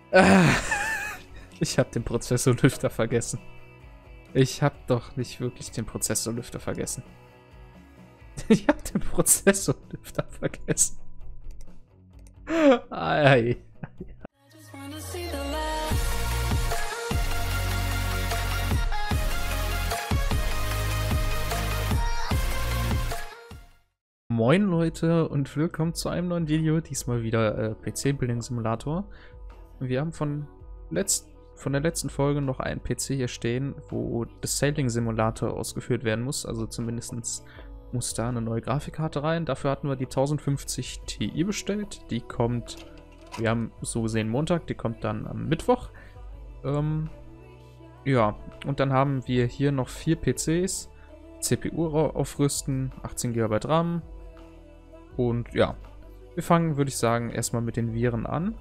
Ah, ich habe den Prozessorlüfter vergessen. Ich habe doch nicht wirklich den Prozessorlüfter vergessen. Ich habe den Prozessorlüfter vergessen. Ei. Moin Leute und willkommen zu einem neuen Video, diesmal wieder PC-Building Simulator. Wir haben von der letzten Folge noch einen PC hier stehen, wo das Sailing Simulator ausgeführt werden muss, also zumindest muss da eine neue Grafikkarte rein. Dafür hatten wir die 1050 Ti bestellt, die kommt, wir haben so gesehen Montag, die kommt dann am Mittwoch. Ja, und dann haben wir hier noch 4 PCs, CPU aufrüsten, 18 GB RAM. Und ja, wir fangen, würde ich sagen, erstmal mit den Viren an.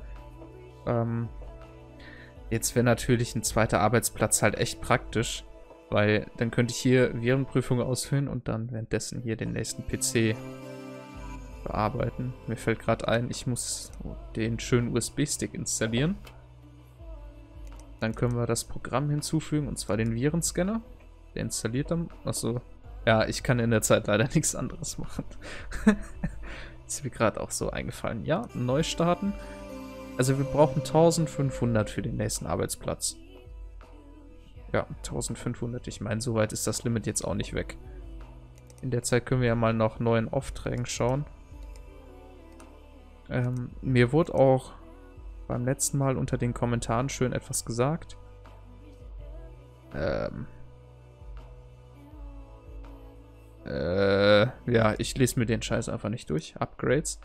Jetzt wäre natürlich ein zweiter Arbeitsplatz halt echt praktisch, weil dann könnte ich hier Virenprüfungen ausführen und dann währenddessen hier den nächsten PC bearbeiten. Mir fällt gerade ein, ich muss den schönen USB-Stick installieren. Dann können wir das Programm hinzufügen, und zwar den Virenscanner. Der installiert dann, achso, ja, ich kann in der Zeit leider nichts anderes machen. Ist mir gerade auch so eingefallen. Ja, neu starten. Also wir brauchen 1500 für den nächsten Arbeitsplatz. Ja, 1500. Ich meine, soweit ist das Limit jetzt auch nicht weg. In der Zeit können wir ja mal nach neuen Aufträgen schauen. Mir wurde auch beim letzten Mal unter den Kommentaren schön etwas gesagt. Ja, ich lese mir den Scheiß einfach nicht durch. Upgrades.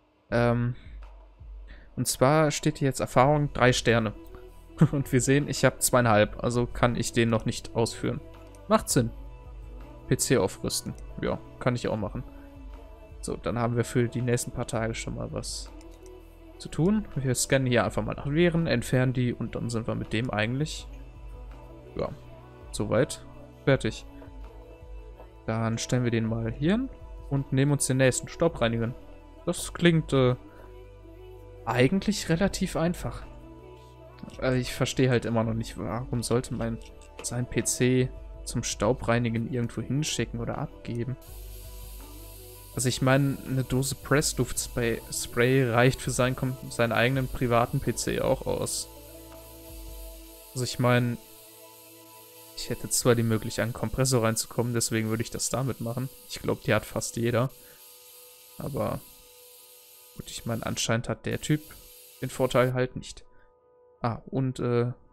Und zwar steht hier jetzt Erfahrung 3 Sterne. Und wir sehen, ich habe 2,5. Also kann ich den noch nicht ausführen. Macht Sinn. PC aufrüsten. Ja, kann ich auch machen. So, dann haben wir für die nächsten paar Tage schon mal was zu tun. Wir scannen hier einfach mal nach Viren, entfernen die und dann sind wir mit dem eigentlich, ja, soweit fertig. Dann stellen wir den mal hier hin und nehmen uns den nächsten Staubreinigen. Das klingt eigentlich relativ einfach. Ich verstehe halt immer noch nicht, warum sollte man seinen PC zum Staubreinigen irgendwo hinschicken oder abgeben. Also ich meine, eine Dose Pressluftspray reicht für seinen eigenen privaten PC auch aus. Also ich meine, ich hätte zwar die Möglichkeit, an einen Kompressor reinzukommen, deswegen würde ich das damit machen. Ich glaube, die hat fast jeder. Aber gut, ich meine, anscheinend hat der Typ den Vorteil halt nicht. Ah, und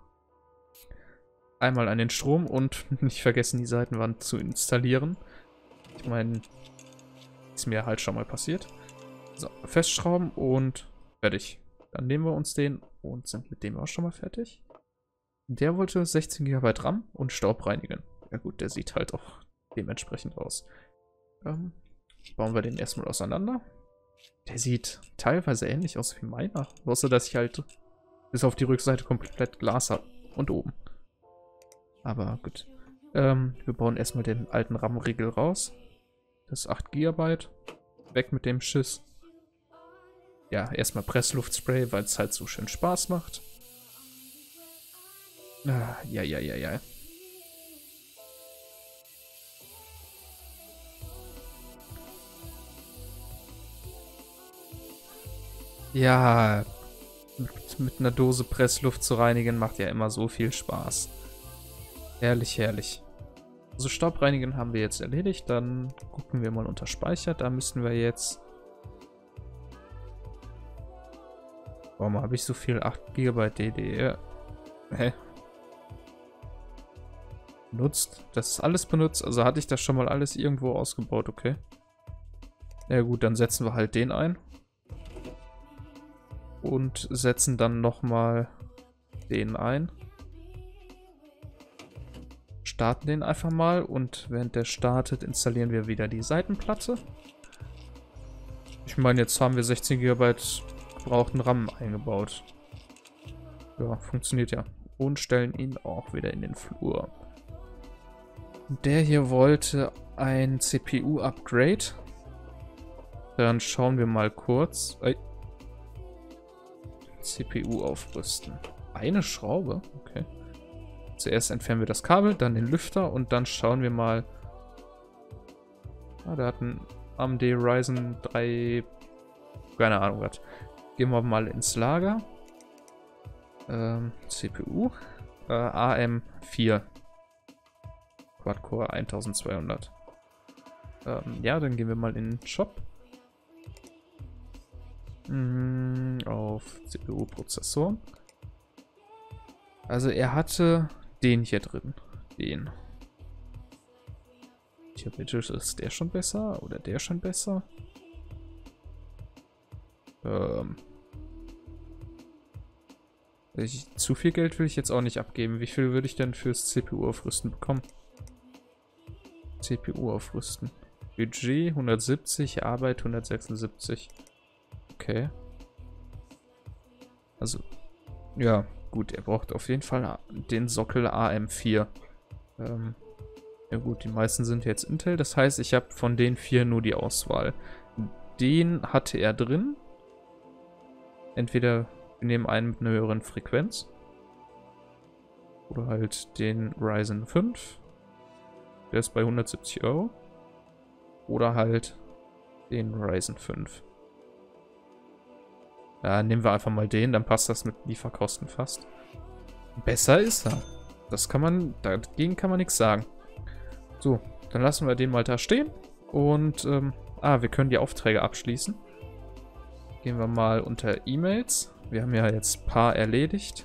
einmal an den Strom und nicht vergessen, die Seitenwand zu installieren. Ich meine, ist mir halt schon mal passiert. So, festschrauben und fertig. Dann nehmen wir uns den und sind mit dem auch schon mal fertig. Der wollte 16 GB RAM und Staub reinigen. Ja gut, der sieht halt auch dementsprechend aus. Bauen wir den erstmal auseinander. Der sieht teilweise ähnlich aus wie meiner. Außer, dass ich halt bis auf die Rückseite komplett Glas habe. Und oben. Aber gut. Wir bauen erstmal den alten RAM-Riegel raus. Das ist 8 GB. Weg mit dem Schiss. Ja, erstmal Pressluftspray, weil es halt so schön Spaß macht. Ah, ja. Ja, mit einer Dose Pressluft zu reinigen macht ja immer so viel Spaß. Herrlich, herrlich. Also Staubreinigen haben wir jetzt erledigt. Dann gucken wir mal unter Speicher. Da müssen wir jetzt... Warum habe ich so viel 8 GB DDR? Hä? Benutzt. Das ist alles benutzt. Also hatte ich das schon mal alles irgendwo ausgebaut, okay. Ja gut, dann setzen wir halt den ein. Und setzen dann nochmal den ein. Starten den einfach mal und während der startet, installieren wir wieder die Seitenplatte. Ich meine, jetzt haben wir 16 GB gebrauchten RAM eingebaut. Ja, funktioniert ja. Und stellen ihn auch wieder in den Flur. Der hier wollte ein CPU-Upgrade. Dann schauen wir mal kurz. CPU aufrüsten. Eine Schraube? Okay. Zuerst entfernen wir das Kabel, dann den Lüfter und dann schauen wir mal. Ah, der hat ein AMD Ryzen 3. Keine Ahnung was. Gehen wir mal ins Lager. CPU. AM4. Quad-Core 1200. Ja, dann gehen wir mal in den Shop. Auf CPU-Prozessoren. Also er hatte den hier drin. Den. Theoretisch ist der schon besser oder der schon besser. Zu viel Geld will ich jetzt auch nicht abgeben. Wie viel würde ich denn fürs CPU-Aufrüsten bekommen? CPU aufrüsten. Budget 170, Arbeit 176. Okay. Also, ja, gut, er braucht auf jeden Fall den Sockel AM4. Ja gut, die meisten sind jetzt Intel, das heißt, ich habe von den 4 nur die Auswahl. Den hatte er drin. Entweder wir nehmen einen mit einer höheren Frequenz. Oder halt den Ryzen 5. Der ist bei 170 €. Oder halt den Ryzen 5. Ja, nehmen wir einfach mal den, dann passt das mit Lieferkosten fast. Besser ist er. Das kann man, dagegen kann man nichts sagen. So, dann lassen wir den mal da stehen. Und, wir können die Aufträge abschließen. Gehen wir mal unter E-Mails. Wir haben ja jetzt ein paar erledigt.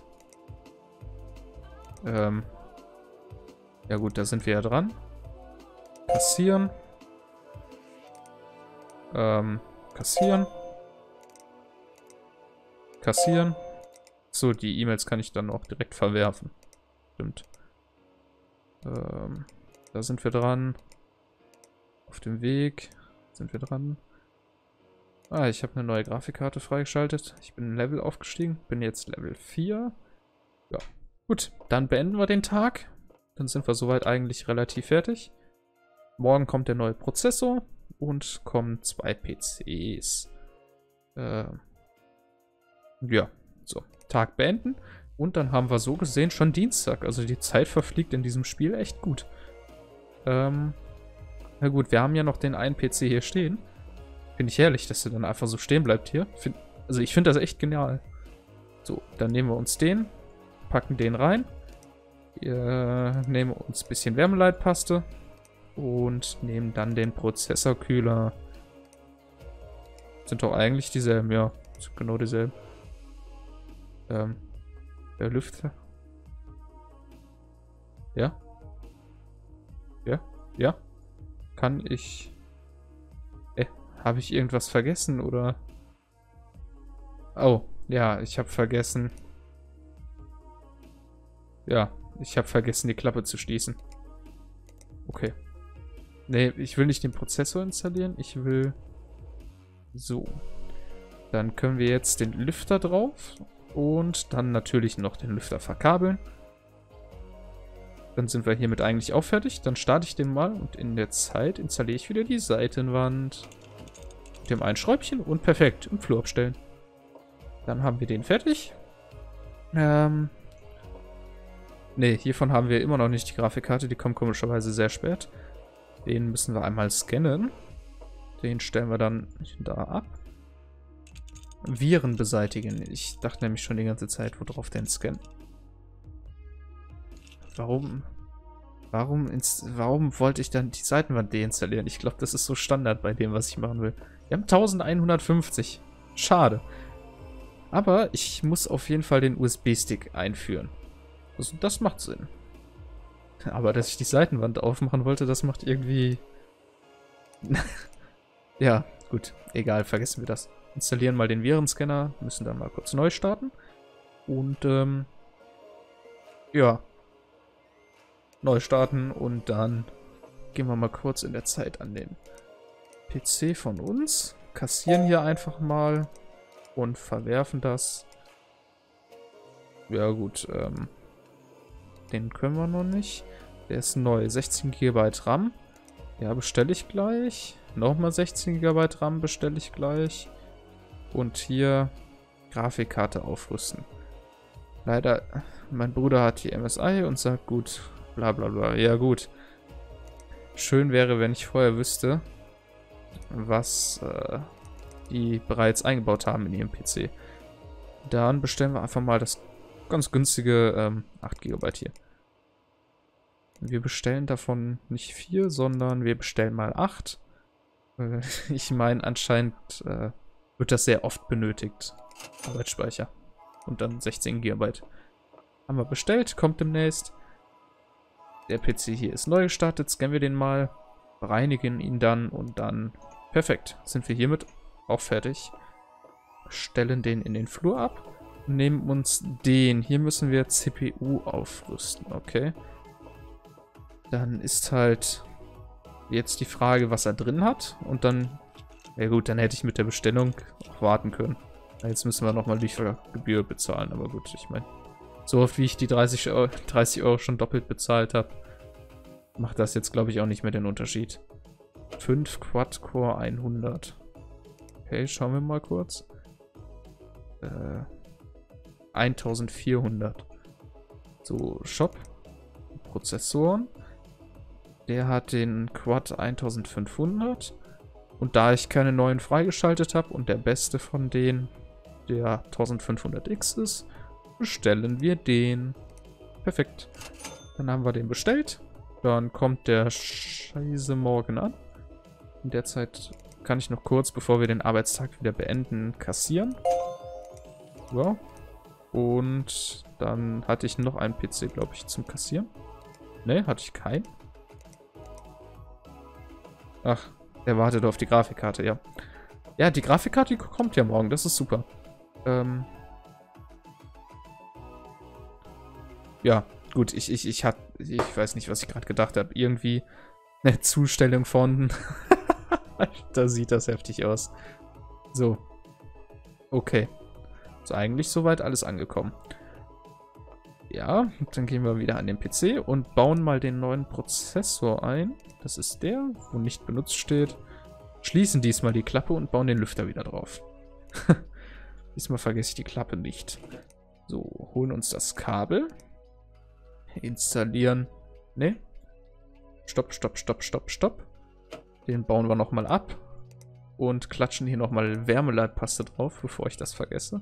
Ja gut, da sind wir ja dran. Kassieren. Kassieren. Kassieren. So, die E-Mails kann ich dann auch direkt verwerfen. Stimmt. Da sind wir dran. Auf dem Weg sind wir dran. Ah, ich habe eine neue Grafikkarte freigeschaltet. Ich bin ein Level aufgestiegen. Bin jetzt Level 4. Ja. Gut, dann beenden wir den Tag. Dann sind wir soweit eigentlich relativ fertig. Morgen kommt der neue Prozessor und kommen 2 PCs. Ja, so. Tag beenden. Und dann haben wir so gesehen schon Dienstag. Also die Zeit verfliegt in diesem Spiel echt gut. Na gut, wir haben ja noch den einen PC hier stehen. Finde ich herrlich, dass der dann einfach so stehen bleibt hier. Also ich finde das echt genial. So, dann nehmen wir uns den. Packen den rein. Nehmen uns ein bisschen Wärmeleitpaste. Und nehmen dann den Prozessorkühler. Sind doch eigentlich dieselben, ja. Sind genau dieselben. Der Lüfter. Ja? Ja? Ja? Kann ich... habe ich irgendwas vergessen, oder? Oh, ja, ich habe vergessen... Ja, ich habe vergessen, die Klappe zu schließen. Okay. Nee, ich will nicht den Prozessor installieren, ich will... So. Dann können wir jetzt den Lüfter drauf und dann natürlich noch den Lüfter verkabeln. Dann sind wir hiermit eigentlich auch fertig. Dann starte ich den mal und in der Zeit installiere ich wieder die Seitenwand. Mit dem einen Schräubchen und perfekt im Flur abstellen. Dann haben wir den fertig. Ne, hiervon haben wir immer noch nicht die Grafikkarte. Die kommt komischerweise sehr spät. Den müssen wir einmal scannen. Den stellen wir dann da ab. Viren beseitigen. Ich dachte nämlich schon die ganze Zeit, worauf den Scan. Warum wollte ich dann die Seitenwand deinstallieren? Ich glaube, das ist so Standard bei dem, was ich machen will. Wir haben 1150. Schade. Aber ich muss auf jeden Fall den USB-Stick einführen. Also das macht Sinn. Aber dass ich die Seitenwand aufmachen wollte, das macht irgendwie... Ja, gut. Egal, vergessen wir das. Installieren mal den Virenscanner. Müssen dann mal kurz neu starten. Und, ja. Neu starten und dann gehen wir mal kurz in der Zeit an den PC von uns. Kassieren hier einfach mal und verwerfen das. Ja gut, den können wir noch nicht. Der ist neu. 16 GB RAM. Ja, bestelle ich gleich. Nochmal 16 GB RAM bestelle ich gleich. Und hier Grafikkarte aufrüsten. Leider, mein Bruder hat die MSI und sagt, gut, bla bla bla. Ja gut. Schön wäre, wenn ich vorher wüsste, was die bereits eingebaut haben in ihrem PC. Dann bestellen wir einfach mal das ganz günstige 8 GB hier. Wir bestellen davon nicht 4, sondern wir bestellen mal 8. Ich meine, anscheinend wird das sehr oft benötigt. Arbeitsspeicher. Und dann 16 GB. Haben wir bestellt, kommt demnächst. Der PC hier ist neu gestartet, scannen wir den mal, bereinigen ihn dann und dann perfekt. Sind wir hiermit auch fertig. Stellen den in den Flur ab und nehmen uns den. Hier müssen wir CPU aufrüsten, okay. Dann ist halt jetzt die Frage, was er drin hat. Und dann, ja gut, dann hätte ich mit der Bestellung auch warten können. Jetzt müssen wir nochmal Liefergebühr bezahlen, aber gut, ich meine, so oft wie ich die 30 Euro schon doppelt bezahlt habe, macht das jetzt, glaube ich, auch nicht mehr den Unterschied. 5 Quad-Core 100. Okay, schauen wir mal kurz. 1400. So, Shop. Prozessoren. Der hat den Quad 1500. Und da ich keine neuen freigeschaltet habe und der beste von denen der 1500X ist, bestellen wir den. Perfekt. Dann haben wir den bestellt. Dann kommt der Scheiße morgen an. In der Zeit kann ich noch kurz, bevor wir den Arbeitstag wieder beenden, kassieren. So. Und dann hatte ich noch einen PC, glaube ich, zum Kassieren. Ne, hatte ich keinen. Ach, der wartet auf die Grafikkarte, ja. Ja, die Grafikkarte die kommt ja morgen, das ist super. Ja, gut, ich weiß nicht, was ich gerade gedacht habe. Irgendwie eine Zustellung von... Da sieht das heftig aus. So. Okay. Ist eigentlich soweit alles angekommen. Ja, dann gehen wir wieder an den PC und bauen mal den neuen Prozessor ein. Das ist der, wo nicht benutzt steht. Schließen diesmal die Klappe und bauen den Lüfter wieder drauf. Diesmal vergesse ich die Klappe nicht. So, holen uns das Kabel. Installieren. Ne? Stopp, stopp, stopp, stopp, stopp. Den bauen wir nochmal ab. Und klatschen hier nochmal Wärmeleitpaste drauf, bevor ich das vergesse.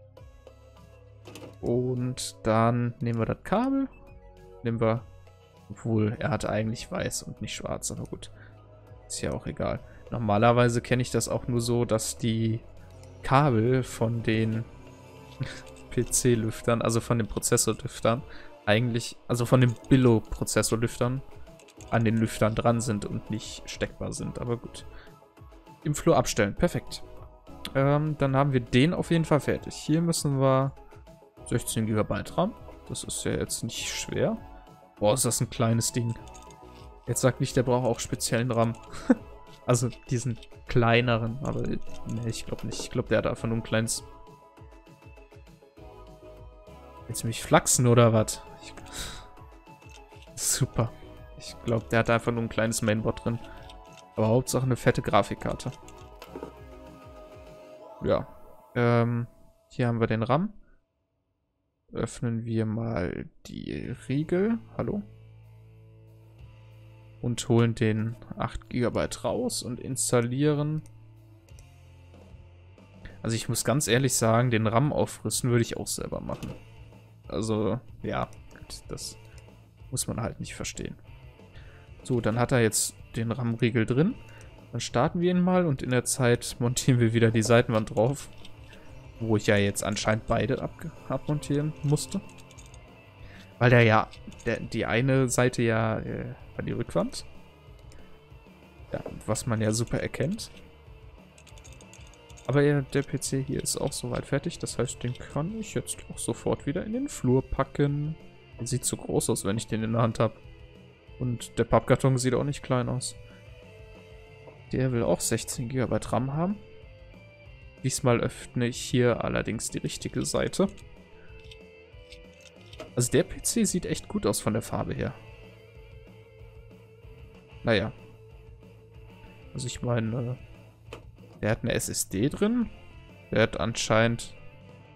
Und dann nehmen wir das Kabel. Nehmen wir... Obwohl, er hat eigentlich weiß und nicht schwarz, aber gut. Ist ja auch egal. Normalerweise kenne ich das auch nur so, dass die Kabel von den PC-Lüftern, also von den Prozessorlüftern, eigentlich, also von den Billo-Prozessorlüftern an den Lüftern dran sind und nicht steckbar sind, aber gut. Im Flur abstellen, perfekt. Dann haben wir den auf jeden Fall fertig. Hier müssen wir 16 GB RAM, das ist ja jetzt nicht schwer. Boah, ist das ein kleines Ding. Jetzt sagt nicht, der braucht auch speziellen RAM. Also diesen kleineren, aber ne, ich glaube nicht. Ich glaube, der hat einfach nur ein kleines... Willst du mich flachsen oder was? Super. Ich glaube, der hat einfach nur ein kleines Mainboard drin. Aber Hauptsache eine fette Grafikkarte. Ja. Hier haben wir den RAM. Öffnen wir mal die Riegel. Hallo? Und holen den 8 GB raus und installieren. Also ich muss ganz ehrlich sagen, den RAM aufrüsten würde ich auch selber machen. Also, ja, das muss man halt nicht verstehen. So, dann hat er jetzt den RAM-Riegel drin. Dann starten wir ihn mal und in der Zeit montieren wir wieder die Seitenwand drauf. Wo ich ja jetzt anscheinend beide abmontieren musste. Weil der ja, die eine Seite ja war die Rückwand. Ja, was man ja super erkennt. Aber ja, der PC hier ist auch soweit fertig. Das heißt, den kann ich jetzt auch sofort wieder in den Flur packen. Der sieht zu groß aus, wenn ich den in der Hand habe. Und der Pappkarton sieht auch nicht klein aus. Der will auch 16 GB RAM haben. Diesmal öffne ich hier allerdings die richtige Seite. Also der PC sieht echt gut aus von der Farbe her. Naja. Also ich meine, der hat eine SSD drin. Der hat anscheinend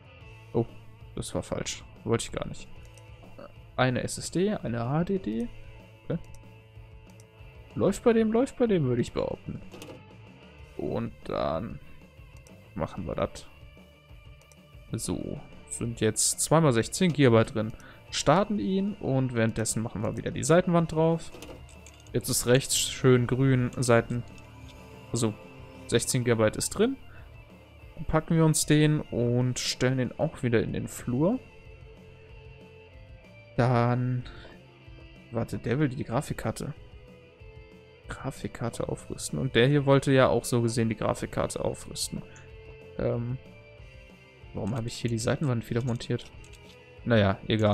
das war falsch. Wollte ich gar nicht. Eine SSD, eine HDD. Okay. Läuft bei dem, würde ich behaupten. Und dann machen wir das. So, sind jetzt 2x16 GB drin. Starten ihn und währenddessen machen wir wieder die Seitenwand drauf. Jetzt ist rechts schön grün Seiten. Also 16 GB ist drin. Dann packen wir uns den und stellen den auch wieder in den Flur. Dann... Warte, der will die Grafikkarte aufrüsten. Und der hier wollte ja auch so gesehen die Grafikkarte aufrüsten. Warum habe ich hier die Seitenwand wieder montiert? Naja, egal.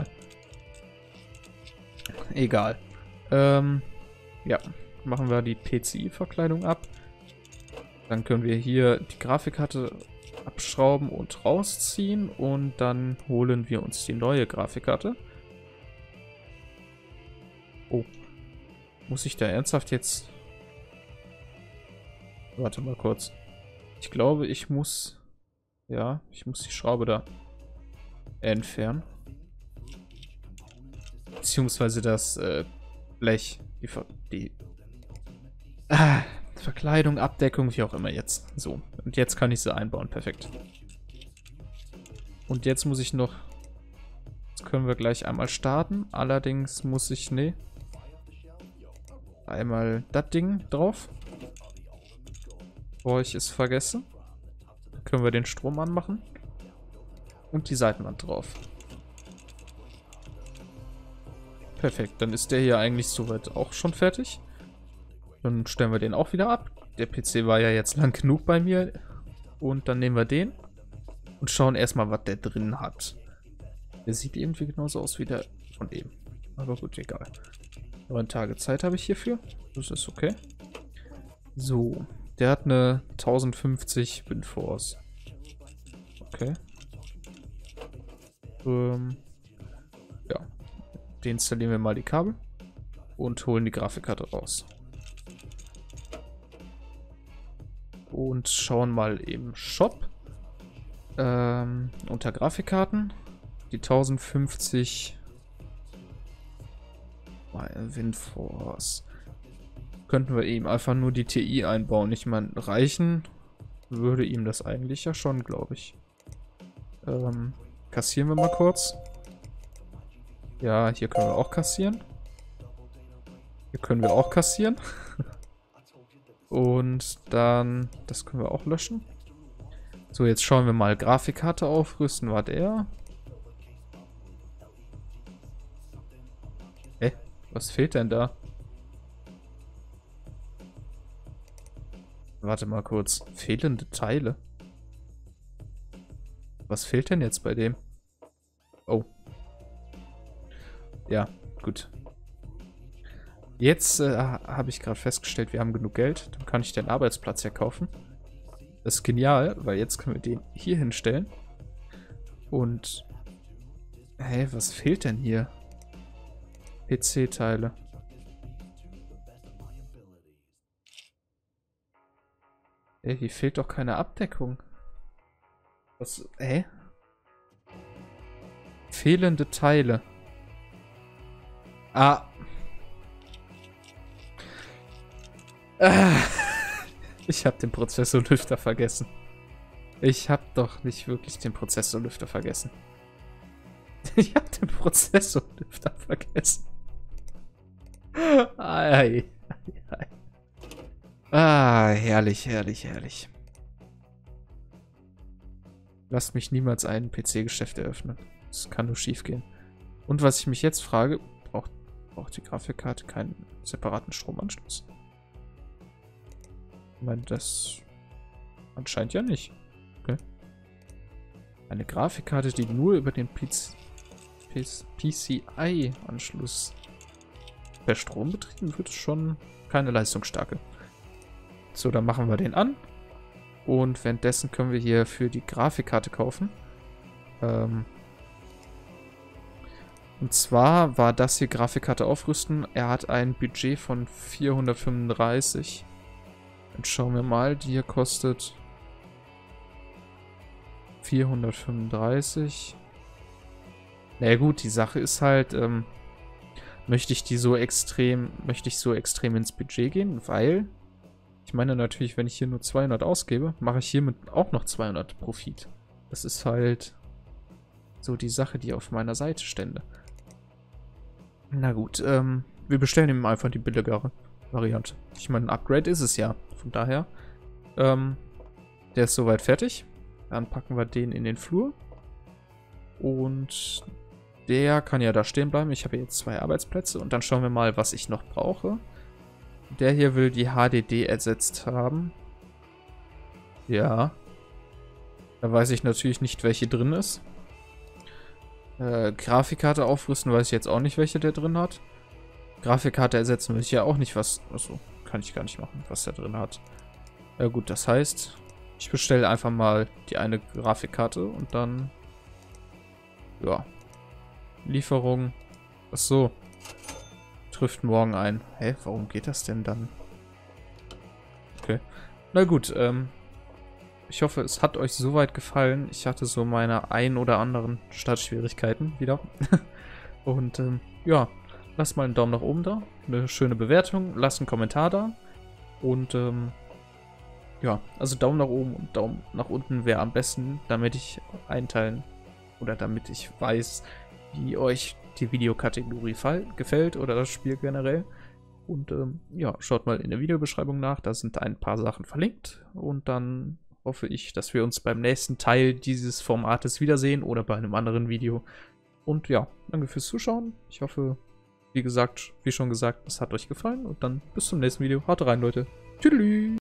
Egal. Ja, machen wir die PCI-Verkleidung ab. Dann können wir hier die Grafikkarte abschrauben und rausziehen. Und dann holen wir uns die neue Grafikkarte. Oh. Muss ich da ernsthaft jetzt... Warte mal kurz. Ich glaube, ich muss... Ja, ich muss die Schraube da entfernen. Beziehungsweise das Blech. Die Verkleidung, Abdeckung, wie auch immer jetzt. So, und jetzt kann ich sie einbauen. Perfekt. Und jetzt muss ich noch... Jetzt können wir gleich einmal starten. Allerdings muss ich... Nee. Einmal das Ding drauf. Bevor ich es vergesse. Dann können wir den Strom anmachen. Und die Seitenwand drauf. Perfekt, dann ist der hier eigentlich soweit auch schon fertig. Dann stellen wir den auch wieder ab. Der PC war ja jetzt lang genug bei mir. Und dann nehmen wir den. Und schauen erstmal, was der drin hat. Der sieht irgendwie genauso aus wie der von eben. Aber gut, egal. 9 Tage Zeit habe ich hierfür. Das ist okay. So. Der hat eine 1050 WindForce. Okay. Ja. Deinstallieren wir mal die Kabel. Und holen die Grafikkarte raus. Und schauen mal im Shop. Unter Grafikkarten. Die 1050 WindForce. Könnten wir ihm einfach nur die TI einbauen. Ich meine, reichen würde ihm das eigentlich ja schon, glaube ich. Kassieren wir mal kurz. Ja, hier können wir auch kassieren. Hier können wir auch kassieren. Und dann, das können wir auch löschen. So, jetzt schauen wir mal. Grafikkarte aufrüsten war der. Was fehlt denn da? Warte mal kurz. Fehlende Teile. Was fehlt denn jetzt bei dem? Oh. Ja, gut. Jetzt habe ich gerade festgestellt, wir haben genug Geld. Dann kann ich den Arbeitsplatz ja kaufen. Das ist genial, weil jetzt können wir den hier hinstellen. Und... Hä, was fehlt denn hier? PC-Teile. Ey, hier fehlt doch keine Abdeckung. Was? Hä? Fehlende Teile. Ah. Ich habe den Prozessorlüfter vergessen. Ich habe doch nicht wirklich den Prozessorlüfter vergessen. Ich habe den Prozessorlüfter vergessen. Ei, ei, ei. Ah, herrlich, herrlich, herrlich. Lasst mich niemals ein PC-Geschäft eröffnen. Das kann nur schief gehen. Und was ich mich jetzt frage, braucht die Grafikkarte keinen separaten Stromanschluss? Ich meine, das anscheinend ja nicht. Okay. Eine Grafikkarte, die nur über den PCI-Anschluss per Strom betrieben wird, ist schon keine leistungsstarke. So, dann machen wir den an. Und währenddessen können wir hier für die Grafikkarte kaufen. Und zwar war das hier Grafikkarte aufrüsten. Er hat ein Budget von 435. Dann schauen wir mal, die hier kostet 435. naja gut, die Sache ist halt, möchte ich so extrem ins Budget gehen, weil ich meine natürlich, wenn ich hier nur 200 ausgebe, mache ich hiermit auch noch 200 Profit. Das ist halt so die Sache, die auf meiner Seite stände. Na gut, wir bestellen ihm einfach die billigere Variante. Ich meine, ein Upgrade ist es ja. Von daher, der ist soweit fertig. Dann packen wir den in den Flur. Und der kann ja da stehen bleiben. Ich habe jetzt 2 Arbeitsplätze. Und dann schauen wir mal, was ich noch brauche. Der hier will die HDD ersetzt haben. Ja. Da weiß ich natürlich nicht, welche drin ist. Grafikkarte aufrüsten, weiß ich jetzt auch nicht, welche der drin hat. Grafikkarte ersetzen will ich ja auch nicht, was... Achso, kann ich gar nicht machen, was der drin hat. Ja gut, das heißt, ich bestelle einfach mal die eine Grafikkarte und dann... Ja. Lieferung. Achso. Trifft morgen ein. Hä, warum geht das denn dann? Okay. Na gut, ich hoffe, es hat euch soweit gefallen. Ich hatte so meine ein oder anderen Startschwierigkeiten wieder. Und ja, lasst mal einen Daumen nach oben da, eine schöne Bewertung, lasst einen Kommentar da. Und ja, also Daumen nach oben und Daumen nach unten wäre am besten, damit ich einteilen oder damit ich weiß, wie euch die Videokategorie gefällt oder das Spiel generell. Und ja, schaut mal in der Videobeschreibung nach, da sind ein paar Sachen verlinkt. Und dann hoffe ich, dass wir uns beim nächsten Teil dieses Formates wiedersehen oder bei einem anderen Video. Und ja, danke fürs Zuschauen. Ich hoffe, wie schon gesagt, es hat euch gefallen. Und dann bis zum nächsten Video. Haut rein, Leute. Tschüss.